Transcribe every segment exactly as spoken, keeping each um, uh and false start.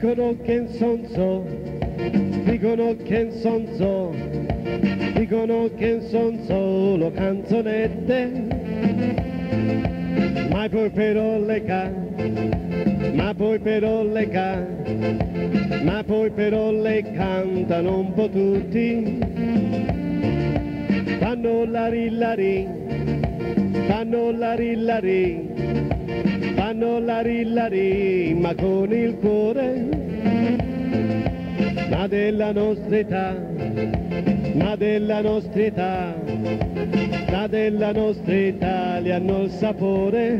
Dicono che son so, dicono che son so, dicono che son solo canzonette, ma poi però le ca, ma poi però le ca, ma poi però le cantano un po' tutti, fanno la rillari, fanno la rillari, fanno la rillari, ma con il cuore, ma della nostra età, ma della nostra età, ma della nostra Italia hanno il sapore.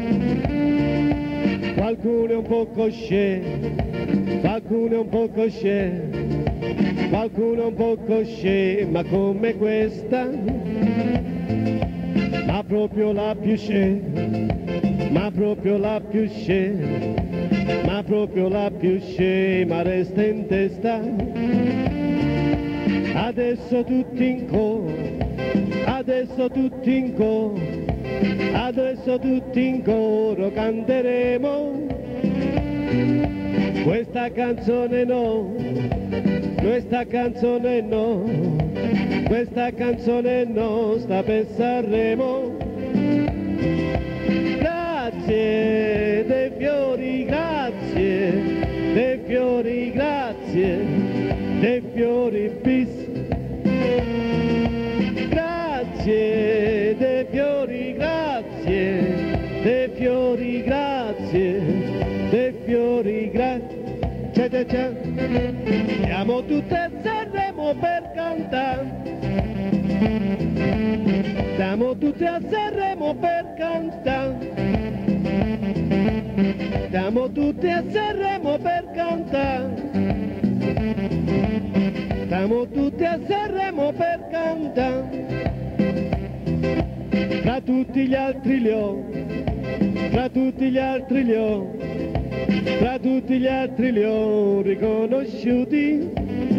Qualcuno è un po' cosce, qualcuno è un po' cosce, qualcuno è un po' cosce, ma come questa, ma proprio la più scè, ma proprio la più scè, ma proprio la più scè, ma resta in testa. Adesso tutti in coro, adesso tutti in coro, adesso tutti in coro canteremo questa canzone no, questa canzone no, questa canzone no, sta per Sanremo. Grazie dei fiori, grazie dei fiori, grazie dei fiori bis. Grazie dei fiori, grazie dei fiori, grazie dei fiori, grazie. C'è, c'è, c'è. Siamo tutte a Sanremo per cantare. Siamo tutti a Sanremo per cantare. Siamo tutti a Sanremo per cantare. Siamo tutti a Sanremo per cantare. Tra tutti gli altri li ho, tra tutti gli altri li ho, tra tutti gli altri li ho riconosciuti.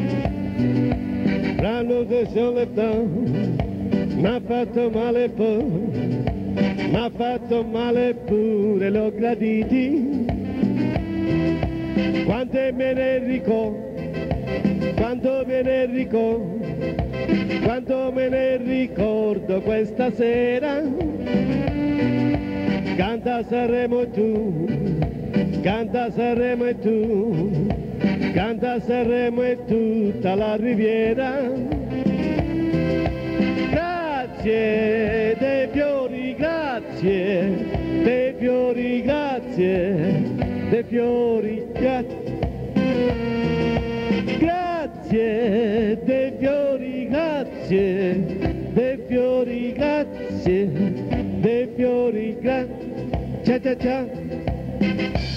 L'anno che sono leftato, m'ha fatto male pure, m'ha fatto male pure, l'ho graditi. Quanto me ne ricordo, quanto me ne ricordo, quanto me ne ricordo questa sera. Canta Sanremo e tu, canta Sanremo e tu, canta Sanremo e tutta la riviera. Grazie dei fiori, grazie dei fiori, grazie dei fiori, grazie. Grazie dei fiori, grazie dei fiori, grazie dei fiori, grazie. Ciao ciao ciao.